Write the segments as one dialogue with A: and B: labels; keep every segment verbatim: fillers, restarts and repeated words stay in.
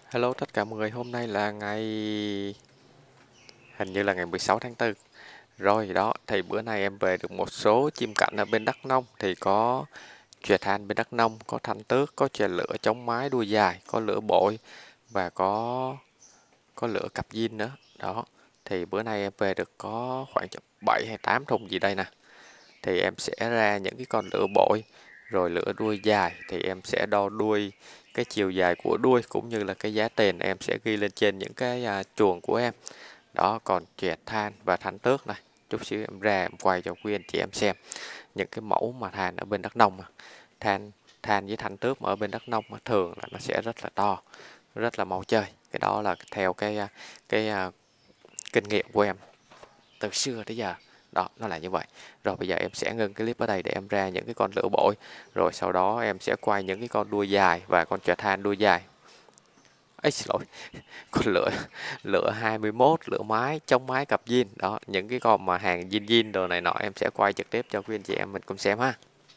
A: Hello tất cả mọi người, hôm nay là ngày hình như là ngày mười sáu tháng tư. Rồi đó, thì bữa nay em về được một số chim cảnh ở bên Đắk Nông thì có chòe than bên Đắk Nông, có thanh tước, có chòe lửa chống mái đuôi dài, có lửa bội và có có lửa cặp diên nữa. Đó. Thì bữa nay em về được có khoảng bảy hay tám thùng gì đây nè. Thì em sẽ ra những cái con lửa bội rồi lửa đuôi dài thì em sẽ đo đuôi cái chiều dài của đuôi cũng như là cái giá tiền em sẽ ghi lên trên những cái à, chuồng của em. Đó, còn chòe than và thanh tước này, chút xíu em ra em quay cho quý anh chị em xem những cái mẫu mà than ở bên Đắk Nông mà. Than than với thanh tước mà ở bên Đắk Nông mà thường là nó sẽ rất là to, rất là mau chơi. Cái đó là theo cái à, cái à, kinh nghiệm của em từ xưa tới giờ. Đó, nó là như vậy. Rồi bây giờ em sẽ ngưng cái clip ở đây để em ra những cái con lửa bội, rồi sau đó em sẽ quay những cái con đuôi dài và con chòe than đuôi dài. Ấy xin lỗi, con lửa lửa hai mươi mốt, lửa mái, chống mái cặp zin. Đó, những cái con mà hàng zin zin đồ này nọ em sẽ quay trực tiếp cho quý anh chị em mình cùng xem ha.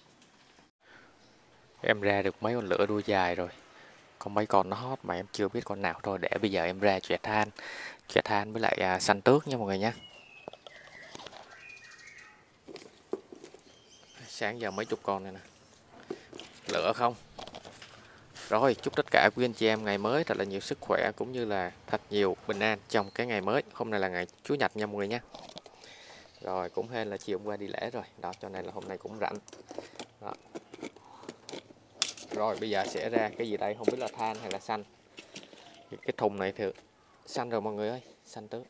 A: Em ra được mấy con lửa đuôi dài rồi. Có mấy con nó hot mà em chưa biết con nào thôi, để bây giờ em ra chòe than, chòe than với lại à, xanh tước nha mọi người nha. Sáng giờ mấy chục con này nè. Lửa không? Rồi, chúc tất cả quý anh chị em ngày mới thật là nhiều sức khỏe cũng như là thật nhiều bình an trong cái ngày mới. Hôm nay là ngày Chủ nhật nha mọi người nha. Rồi, cũng hên là chiều hôm qua đi lễ rồi. Đó, cho nên là hôm nay cũng rảnh. Đó. Rồi, bây giờ sẽ ra cái gì đây? Không biết là than hay là xanh. Cái thùng này thì xanh rồi mọi người ơi. Xanh tước.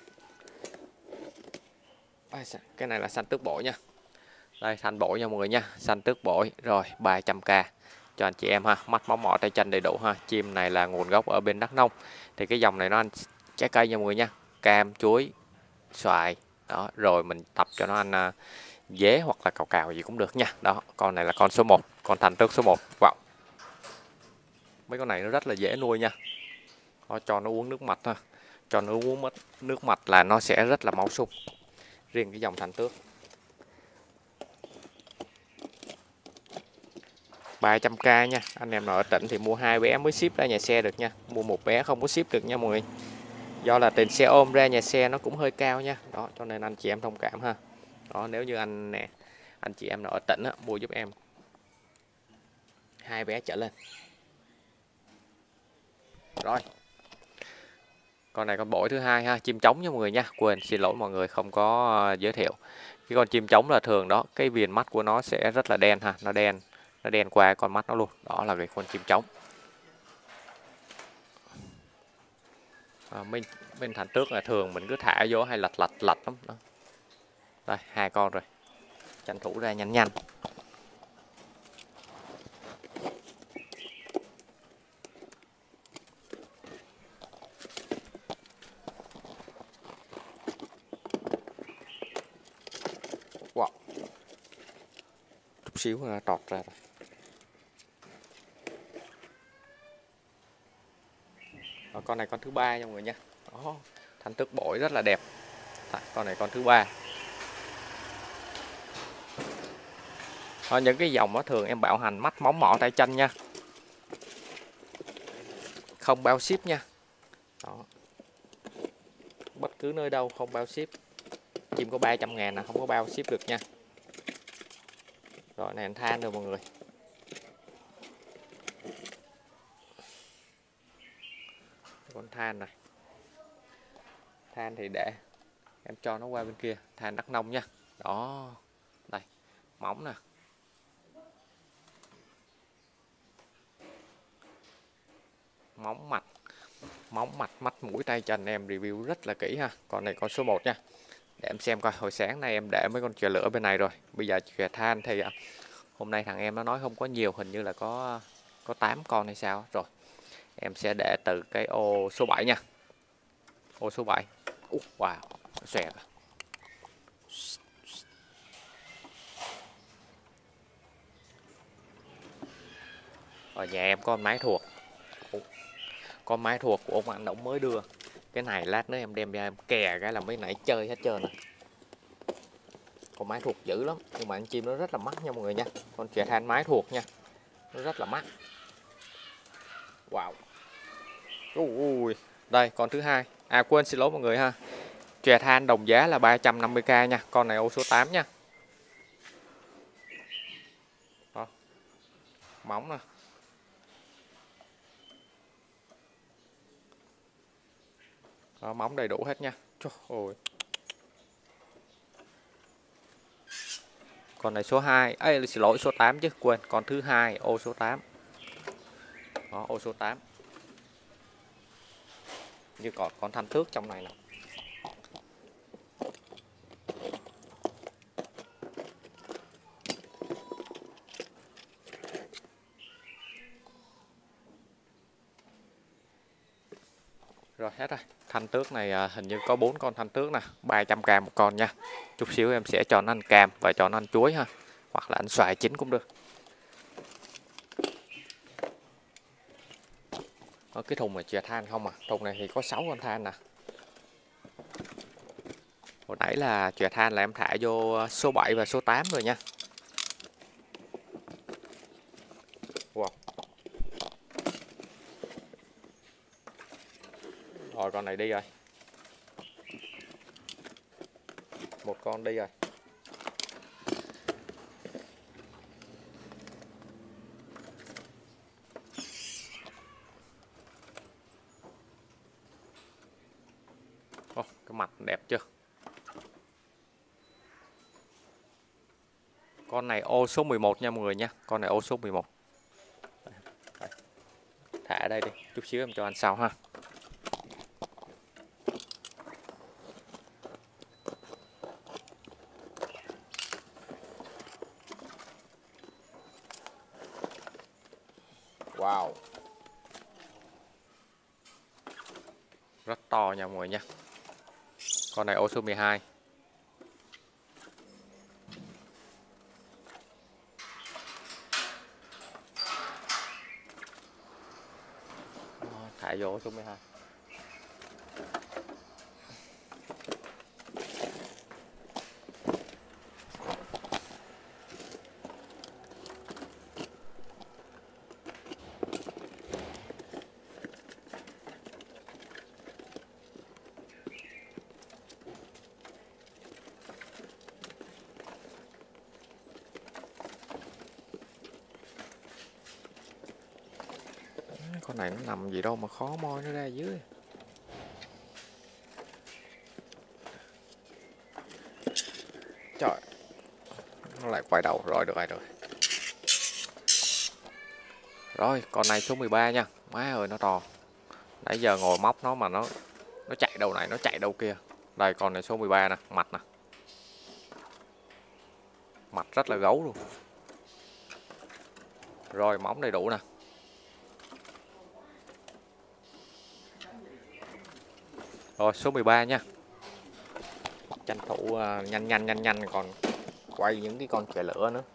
A: Cái này là xanh tước bội nha. Đây, xanh bội nha mọi người nha. Xanh tước bội. Rồi, ba trăm k cho anh chị em ha, mắt móng mỏ tay chân đầy đủ ha. Chim này là nguồn gốc ở bên Đắk Nông. Thì cái dòng này nó ăn trái cây nha mọi người nha, cam, chuối, xoài. Đó, rồi mình tập cho nó ăn uh, dế hoặc là cào cào gì cũng được nha. Đó, con này là con số một, con thanh tước số một. Wow. Mấy con này nó rất là dễ nuôi nha. Đó, cho nó uống nước mật thôi. Cho nó uống mất nước mật là nó sẽ rất là mau sung. Riêng cái dòng thanh tước. ba trăm k nha. Anh em nào ở tỉnh thì mua hai bé mới ship ra nhà xe được nha. Mua một bé không có ship được nha mọi người. Do là tiền xe ôm ra nhà xe nó cũng hơi cao nha. Đó, cho nên anh chị em thông cảm ha. Đó, nếu như anh nè, anh chị em nào ở tỉnh á, mua giúp em hai bé trở lên. Rồi. Con này con bội thứ hai ha, chim trống nha mọi người nha. Quên, xin lỗi mọi người không có uh, giới thiệu. Cái con chim trống là thường đó, cái viền mắt của nó sẽ rất là đen ha, nó đen, nó đen qua con mắt nó luôn. Đó là cái con chim trống. À, mình mình thành trước là thường mình cứ thả vô hay lạch lạch lạch lắm đó. Đây, hai con rồi. Tranh thủ ra nhanh nhanh. Wow. Chút xíu là trọt ra rồi. Đó, con này con thứ ba nha mọi người nha. Đó, thanh tước bội rất là đẹp. Con này con thứ ba. Đó, những cái dòng đó thường em bảo hành mắt móng mỏ tay chân nha, không bao ship nha. Đó. Bất cứ nơi đâu không bao ship. Chim có ba trăm ngàn là không có bao ship được nha. Rồi này anh than rồi mọi người. Con than này. Than thì để em cho nó qua bên kia. Than Đắk Nông nha. Đó. Đây. Móng nè. Móng mặt. Móng mặt, mắt, mũi, tay, chân em review rất là kỹ ha. Con này con số một nha. Để em xem coi, hồi sáng nay em để mấy con chòe lửa bên này rồi. Bây giờ chòe than thì hôm nay thằng em nó nói không có nhiều, hình như là có có tám con hay sao. Rồi. Em sẽ để từ cái ô số bảy nha. Ô số bảy. Uh, wow, xòe rồi. Ở nhà em có con máy thuộc. Con máy thuộc của ông anh ông mới đưa. Cái này lát nữa em đem ra em kè cái là mấy nãy chơi hết trơn rồi. Con máy thuộc dữ lắm, nhưng mà con chim nó rất là mắc nha mọi người nha. Con chòe than máy thuộc nha, nó rất là mắc. Wow. Ui, đây con thứ hai. À quên, xin lỗi mọi người ha. Chòe than đồng giá là ba trăm năm mươi k nha. Con này ô số tám nha. Đó. Móng nè. Đó, móng đầy đủ hết nha. Trời ơi. Con này số hai. Ê, xin lỗi, số tám chứ. Quên, con thứ hai ô số tám. Đó, ô số tám. Như còn con thanh thước trong này nè. Rồi hết rồi. Thanh tước này à, hình như có bốn con thanh tước nè, ba trăm k một con nha. Chút xíu em sẽ cho nó ăn cam và cho nó ăn chuối ha, hoặc là ăn xoài chín cũng được. Ở cái thùng này chè than không à, thùng này thì có sáu con than nè. Hồi nãy là chè than là em thả vô số bảy và số tám rồi nha. Wow. Rồi con này đi rồi. Một con đi rồi. Ồ, cái mặt đẹp chưa? Con này ô số mười một nha mọi người nha. Con này ô số mười một. Đây. Thả ở đây đi, chút xíu em cho ăn sau ha. Wow. Rất to nha mọi người nha. Con này ô số mười hai. Thả vô ô số mười hai. Con này nó nằm gì đâu mà khó moi nó ra dưới. Trời, nó lại quay đầu rồi, được rồi rồi. Rồi con này số mười ba nha. Má ơi nó to. Nãy giờ ngồi móc nó mà nó nó chạy đầu này nó chạy đầu kia. Đây con này số mười ba nè, mặt nè. Mặt rất là gấu luôn. Rồi móng đầy đủ nè. Rồi số mười ba nha. Tranh thủ uh, nhanh nhanh nhanh nhanh còn quay những cái con chè lửa nữa.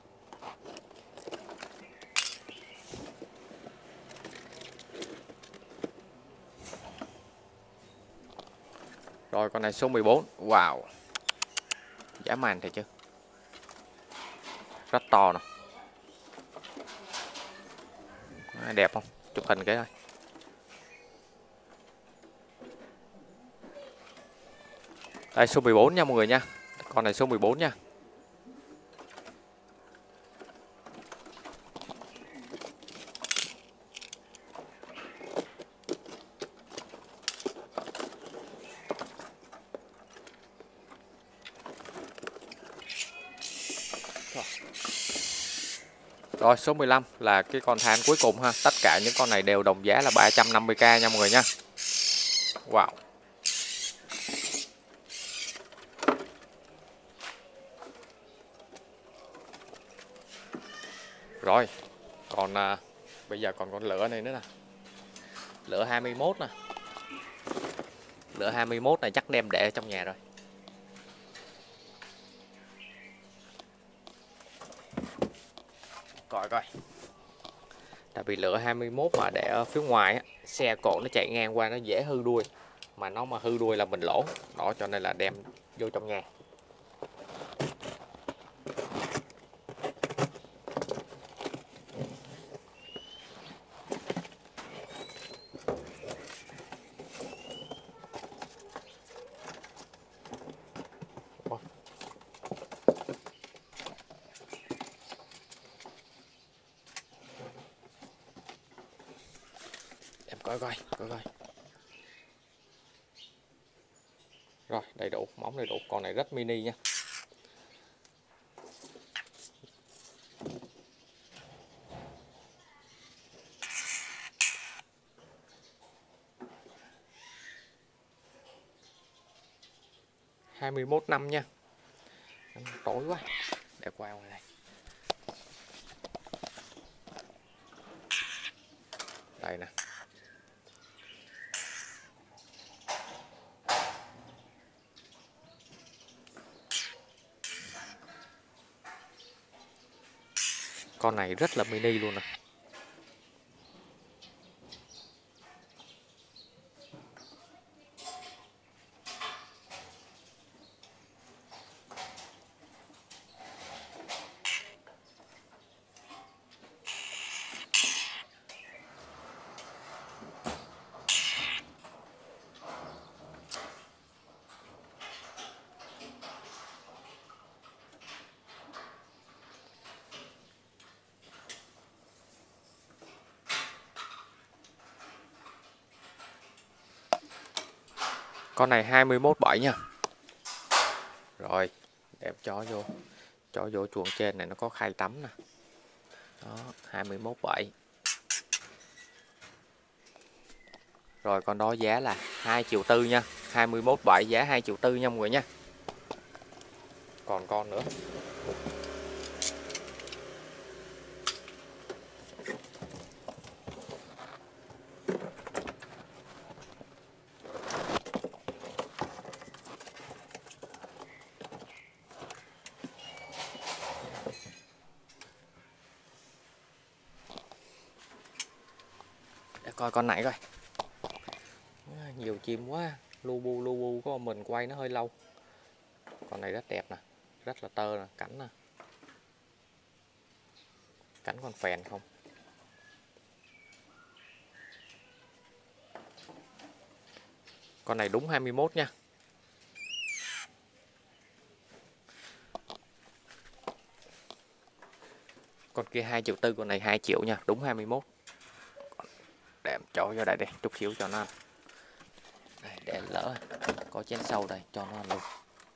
A: Rồi con này số mười bốn. Wow. Dã man thiệt chứ. Rất to nè. Đẹp không? Chụp hình cái thôi. Đây số mười bốn nha mọi người nha. Con này số mười bốn nha. Rồi số mười lăm là cái con than cuối cùng ha. Tất cả những con này đều đồng giá là ba trăm năm mươi k nha mọi người nha. Wow. Rồi. Còn à, bây giờ còn con lửa này nữa nè. Lửa hai mươi mốt nè. Lửa hai mươi mốt này chắc đem để trong nhà rồi. Coi coi. Tại vì lửa hai mươi mốt mà để ở phía ngoài á, xe cộ nó chạy ngang qua nó dễ hư đuôi. Mà nó mà hư đuôi là mình lỗ. Đó cho nên là đem vô trong nhà. coi coi coi coi. Rồi đầy đủ, móng đầy đủ, con này rất mini nha. hai mươi mốt năm nha. Tối quá, để qua ngoài đây. Đây nè. Con này rất là mini luôn nè. Con này hai mươi mốt bảy nha. Rồi, đẹp cho vô. Cho vô chuồng trên này nó có khay tắm nè. Đó, hai mươi mốt bảy. Rồi con đó giá là hai triệu tư nha. hai mươi mốt bảy giá hai triệu tư nha mọi người nha. Còn con nữa. Để coi con này coi. Nhiều chim quá, lu bu lu bu có mình quay nó hơi lâu. Con này rất đẹp nè, rất là tơ nè, cánh nè. Cánh còn phèn không. Con này đúng hai mươi mốt nha. Con kia hai triệu tư, con này hai triệu nha, đúng hai mươi mốt. Để cho vô đây đi, chút xíu cho nó ăn. Đây, để lỡ có chén sâu đây cho nó ăn luôn.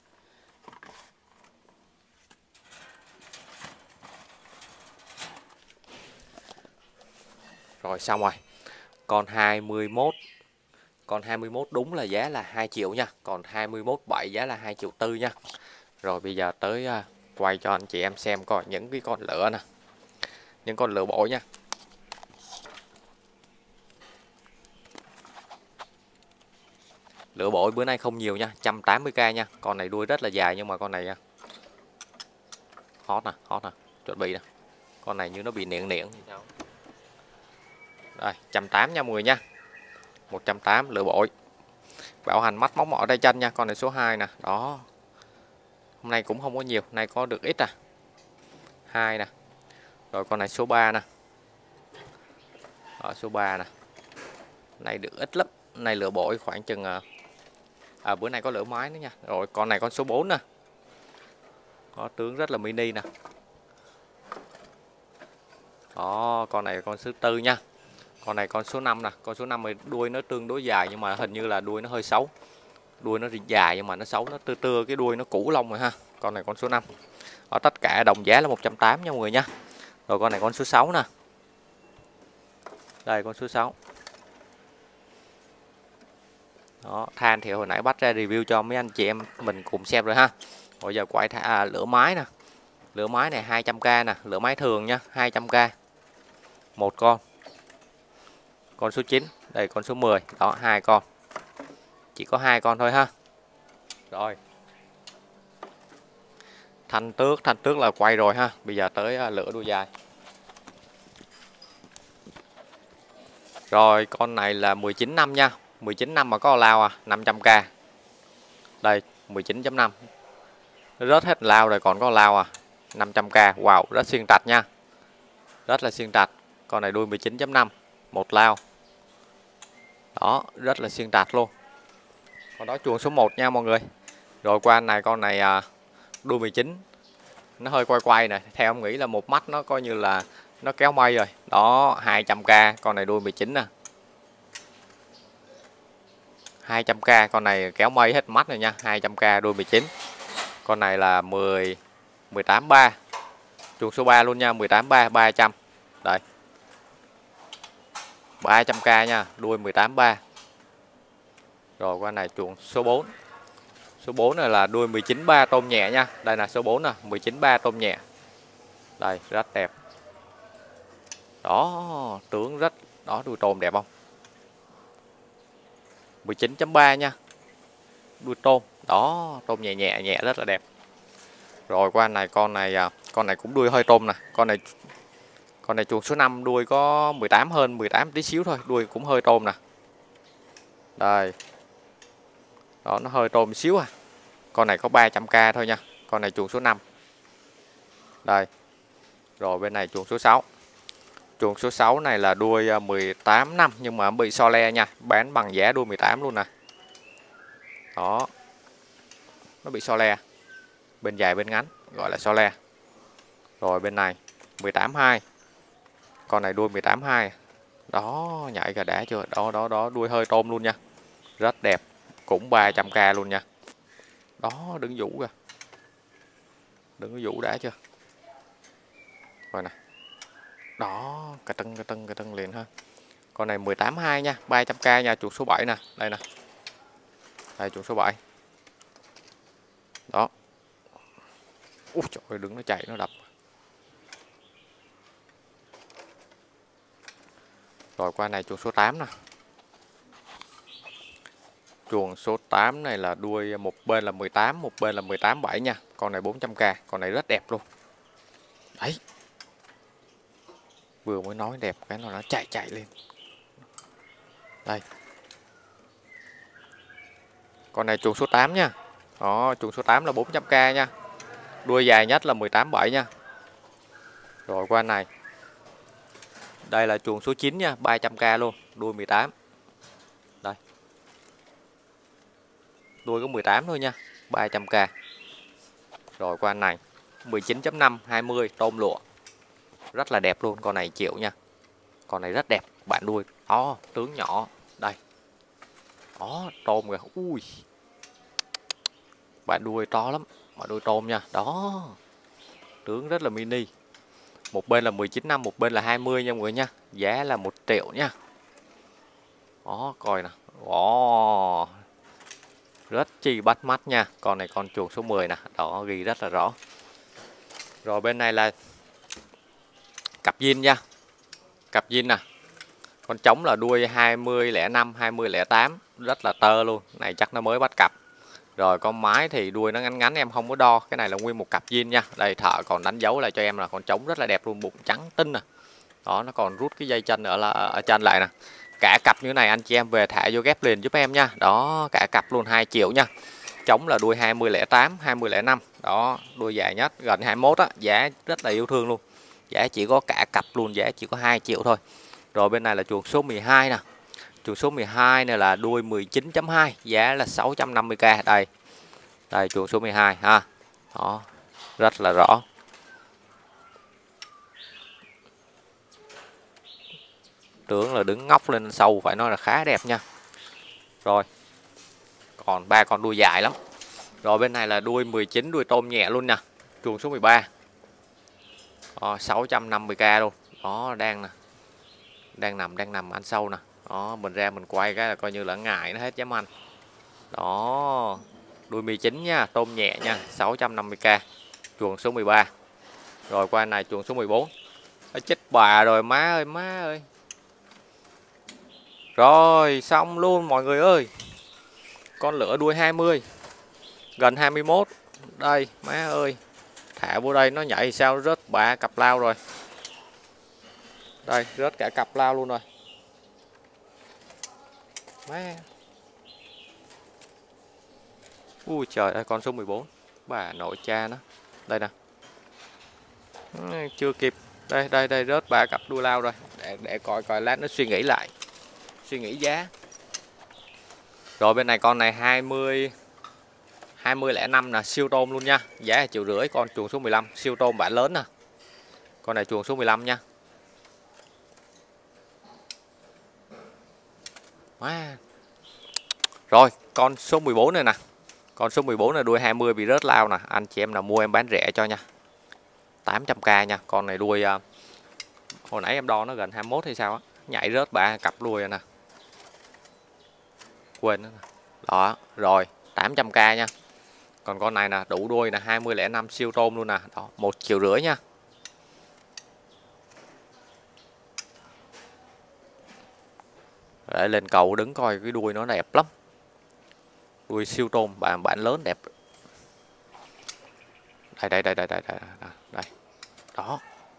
A: Rồi xong rồi. Con hai mươi mốt. Con hai mươi mốt đúng là giá là hai triệu nha. Còn hai mươi mốt bảy giá là hai triệu tư nha. Rồi bây giờ tới uh, quay cho anh chị em xem coi những cái con lửa nè. Những con lửa bội nha. Lửa bội bữa nay không nhiều nha, một trăm tám mươi k nha. Con này đuôi rất là dài nhưng mà con này hot nè, hot nè, chuẩn bị nè. Con này như nó bị niệm niệm thì sao. Đây, một trăm tám mươi nha mọi người nha. một trăm tám mươi lửa bội. Bảo hành mắt móng mỏ tay chân nha. Con này số hai nè. Đó. Hôm nay cũng không có nhiều, nay có được ít à. hai nè. Rồi con này số ba nè. Ở số ba nè. Này được ít lắm. Này lửa bội khoảng chừng à, bữa nay có lửa mái nữa nha. Rồi con này con số bốn nè. Có tướng rất là mini nè. Đó, con này con số tư nha. Con này con số năm nè, con số năm thì đuôi nó tương đối dài nhưng mà hình như là đuôi nó hơi xấu. Đuôi nó dài nhưng mà nó xấu, nó tưa tưa cái đuôi nó cũ lông rồi ha. Con này con số năm. Ở tất cả đồng giá là một trăm tám mươi nha mọi người nha. Rồi con này con số sáu nè. Đây con số sáu. Đó, than thì hồi nãy bắt ra review cho mấy anh chị em mình cùng xem rồi ha. Bây giờ quay thả à, lửa máy nè. Lửa máy này hai trăm k nè, lửa máy thường nha, hai trăm k. Một con. Con số chín, đây con số mười, đó hai con. Chỉ có hai con thôi ha. Rồi. Thanh tước, thanh tước là quay rồi ha. Bây giờ tới uh, lửa đuôi dài. Rồi con này là mười chín năm nha. mười chín năm mà có lao à, năm trăm k. Đây, mười chín chấm năm. Rớt hết lao rồi còn có lao à, năm trăm k. Wow, rất xuyên trạch nha. Rất là xuyên trạch. Con này đuôi mười chín chấm năm, một lao. Đó, rất là xuyên trạch luôn. Con đó chuồng số một nha mọi người. Rồi qua này con này à, đuôi mười chín. Nó hơi quay quay nè, theo em nghĩ là một mắt nó coi như là nó kéo mây rồi. Đó, hai trăm k, con này đuôi mười chín nè. hai trăm k, con này kéo mây hết mắt rồi nha. Hai trăm k đuôi mười chín. Con này là mười mười tám ba, chuồng số ba luôn nha. Mười tám ba, ba trăm. Đây, ba trăm k nha, đuôi mười tám ba. Rồi con này chuồng số bốn. Số bốn này là đuôi mười chín ba tôm nhẹ nha. Đây là số bốn nè, mười chín ba tôm nhẹ. Đây, rất đẹp. Đó, tướng rất đó, đuôi tôm đẹp không? mười chín chấm ba nha. Đuôi tôm. Đó, tôm nhẹ nhẹ nhẹ rất là đẹp. Rồi qua này, con này con này cũng đuôi hơi tôm nè. Con này con này chuồng số năm, đuôi có mười tám hơn, mười tám tí xíu thôi, đuôi cũng hơi tôm nè. Đây. Đó, nó hơi tôm xíu à. Con này có ba trăm k thôi nha. Con này chuồng số năm. Đây. Rồi bên này chuồng số sáu. Chuồng số sáu này là đuôi mười tám năm nhưng mà bị so le nha, bán bằng giá đuôi mười tám luôn nè. Đó. Nó bị so le. Bên dài bên ngắn gọi là so le. Rồi bên này mười tám hai. Con này đuôi mười tám hai. Đó, nhảy cả đã chưa? Đó đó đó, đuôi hơi tôm luôn nha. Rất đẹp, cũng ba trăm k luôn nha. Đó, đứng vũ kìa. Đứng vũ đã chưa? Rồi nè. Đó, cà tưng cà tưng cà tưng liền ha. Con này mười tám hai nha, ba trăm k nha, chuột số bảy nè, đây nè. Đây chuột số bảy. Đó. Ui trời ơi, đứng nó chạy nó đập. Rồi qua này chuồng số tám nè. Chuồng số tám này là đuôi một bên là mười tám, một bên là mười tám bảy nha. Con này bốn trăm k, con này rất đẹp luôn. Đấy. Vừa mới nói đẹp cái nó nó chạy chạy lên. Đây. Con này chuồng số tám nha. Đó, chuồng số tám là bốn trăm k nha. Đuôi dài nhất là mười tám bảy nha. Rồi qua này. Đây là chuồng số chín nha, ba trăm k luôn, đuôi mười tám. Đây. Đuôi có mười tám thôi nha, ba trăm k. Rồi qua này, mười chín chấm năm, hai mươi tôm lụa. Rất là đẹp luôn, con này triệu nha. Con này rất đẹp, bạn đuôi. Đó, tướng nhỏ. Đây. Đó, tôm kìa. Ui. Bạn đuôi to lắm, bạn đuôi tôm nha. Đó. Tướng rất là mini. Một bên là mười chín năm, một bên là hai mươi nha mọi người nha. Giá là một triệu nha. Đó, coi nè. Đó. Rất chi bắt mắt nha. Con này con chuồng số mười nè. Đó, ghi rất là rõ. Rồi bên này là cặp zin nha. Cặp zin nè. Con trống là đuôi hai mươi lẻ năm, hai mươi lẻ tám. Rất là tơ luôn. Này chắc nó mới bắt cặp. Rồi con mái thì đuôi nó ngắn ngắn, em không có đo. Cái này là nguyên một cặp zin nha. Đây thợ còn đánh dấu lại cho em là con trống rất là đẹp luôn. Bụng trắng tinh nè. Đó, nó còn rút cái dây chân ở, là, ở chân lại nè. Cả cặp như này anh chị em về thả vô ghép liền giúp em nha. Đó, cả cặp luôn hai triệu nha. Trống là đuôi hai mươi lẻ tám, hai mươi lẻ năm. Đó, đuôi dài nhất gần hai mươi mốt á, giá rất là yêu thương luôn. Giá chỉ có cả cặp luôn, giá chỉ có hai triệu thôi. Rồi bên này là chuồng số mười hai nè. Chuồng số mười hai này là đuôi mười chín chấm hai, giá là sáu trăm năm mươi k. Đây. Đây chuồng số mười hai ha. Đó, rất là rõ. Tướng là đứng ngóc lên sâu, phải nói là khá đẹp nha. Rồi. Còn ba con đuôi dài lắm. Rồi bên này là đuôi mười chín, đuôi tôm nhẹ luôn nè. Chuồng số mười ba. Đó, sáu trăm năm mươi k luôn. Đó, đang nè. Đang nằm, đang nằm ăn sâu nè. Đó, mình ra mình quay cái là coi như là ngại nó hết dám ăn. Đó. Đuôi mười chín nha, tôm nhẹ nha, sáu trăm năm mươi k. Chuồng số mười ba. Rồi qua này chuồng số mười bốn. Nó chết bà rồi má ơi, má ơi. Rồi, xong luôn mọi người ơi. Con lửa đuôi hai mươi. Gần hai mươi mốt. Đây, má ơi. Thả vô đây nó nhảy sao rớt ba cặp lao rồi. Đây, rớt cả cặp lao luôn rồi. Má. Ui trời ơi, con số mười bốn. Bà nội cha nó. Đây nè. Chưa kịp. Đây, đây, đây, rớt ba cặp đuôi lao rồi. Để, để coi coi lát nó suy nghĩ lại. Suy nghĩ giá. Rồi bên này con này hai mươi hai mươi lẻ năm nè, siêu tôm luôn nha. Giá là triệu rưỡi, con chuồng số mười lăm, siêu tôm bản lớn nè. Con này chuồng số mười lăm nha. Wow. Rồi, con số mười bốn này nè. Con số mười bốn là đuôi hai mươi bị rớt lao nè. Anh chị em nào mua em bán rẻ cho nha. tám trăm k nha. Con này đuôi uh, hồi nãy em đo nó gần hai mươi mốt hay sao á. Nhảy rớt ba cặp đuôi rồi nè. Quên nữa nè. Đó, rồi, tám trăm k nha. Còn con này nè, đủ đuôi nè, hai mươi lẻ năm siêu tôm luôn nè. Đó, một triệu rưỡi nha. Để lên cầu đứng coi cái đuôi nó đẹp lắm. Đuôi siêu tôm bản bản lớn đẹp. Đây đây đây đây đây đây. Đây. Đó.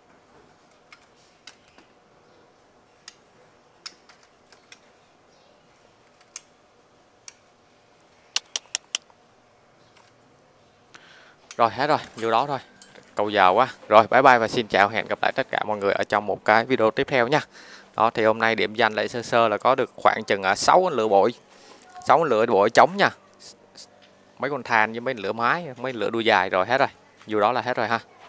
A: Rồi hết rồi, nhiêu đó thôi. Câu giờ quá. Rồi bye bye và xin chào, hẹn gặp lại tất cả mọi người ở trong một cái video tiếp theo nha. Đó thì hôm nay điểm danh lại sơ sơ là có được khoảng chừng sáu con lửa bội. sáu con lửa bội trống nha. Mấy con than với mấy lửa mái, mấy lửa đuôi dài rồi hết rồi. Dù đó là hết rồi ha.